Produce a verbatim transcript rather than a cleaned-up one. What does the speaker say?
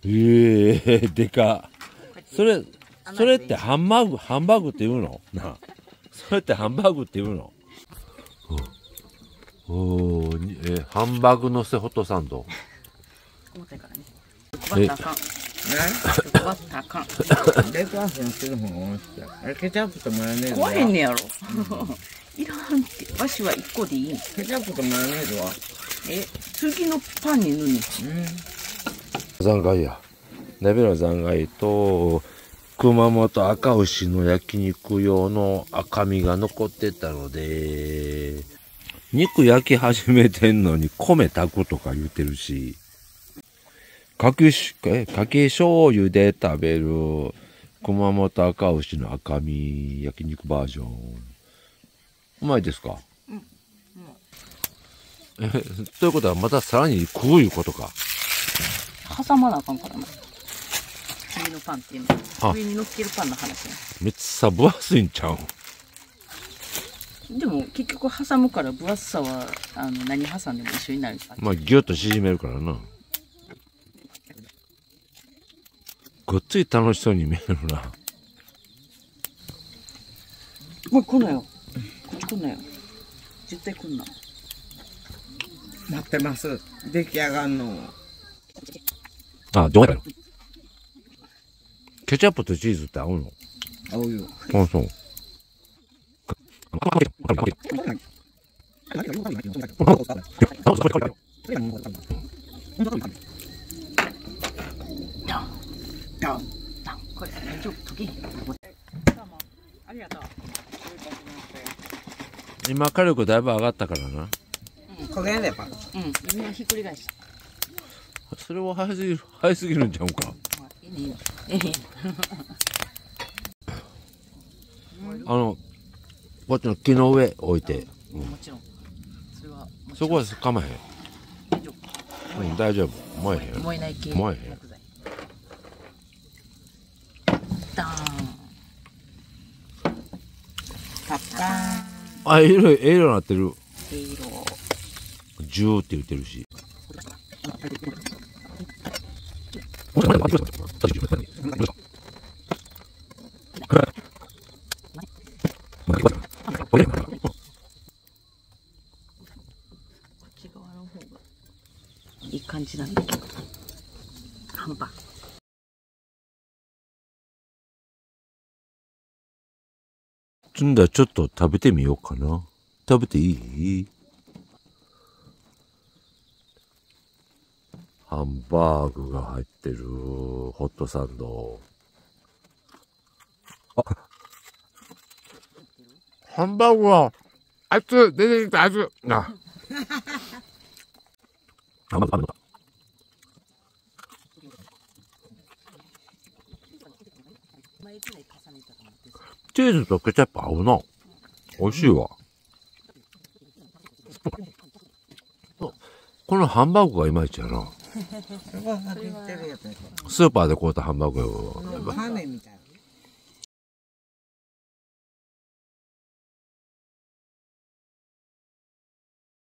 ええー、でか。それ、それってハンバーグ、ハンバーグって言うのなあ。それってハンバーグって言うの？おお、え、ハンバーグのせホットサンド。 重たいからね。配ったらあかん。配ったらあかん。 レタスのする方が美味しい。あれケチャップとマヨネーズは。 怖いんねやろ。いらんって。わしはいっこでいいん。 ケチャップとマヨネーズは。 え、次のパンに塗るに。 残骸や。鍋の残骸と、熊本赤牛の焼肉用の赤身が残ってたので、肉焼き始めてんのに米炊くとか言ってるし、かけし、え、かけ醤油で食べる熊本赤牛の赤身焼肉バージョン。うまいですか？うん。え、ということはまたさらに食ういうことか。 挟まなあかんからな。次のパンっていうの。上に乗っけるパンの話や。 めっちゃ分厚いんちゃう？ でも結局挟むから分厚さはあの何挟んでも一緒になるから。 まあギュッと縮めるからな。ごっつい楽しそうに見えるな。 おい来んなよ。こっち来んなよ。絶対来んな。 待ってます。出来上がんの。 あ、どうやろ。ケチャップとチーズって合うの？ 合うよ。 あ、そう。 これ大丈夫？時計。ありがとう。 今火力だいぶ上がったからな。 焦げれば。 うん、今ひっくり返した。 それは早すぎる、早すぎるんちゃうか。 いいね、いいね。ええ。 あの、こっちの木の上置いて。 うん、もちろん。それは。 そこはかまへん。 大丈夫。 うん、大丈夫。燃えへん。 燃えない系。 燃えへん。 ダーン。パッカーン。 あ、ええ色、ええ色なってる。 ええ色。 ジューって言ってるし。 いい感じなんだけど。ハンバーグ。 つんだちょっと食べてみようかな。食べていい？ハンバーグが入ってるホットサンド。あ、ハンバーグは熱出てきた熱な。あ、まだ食べた。チーズとケチャップ合うな。美味しいわ。このハンバーグがいまいちやな。スーパーで買うたハンバーグよ。 羽みたいな。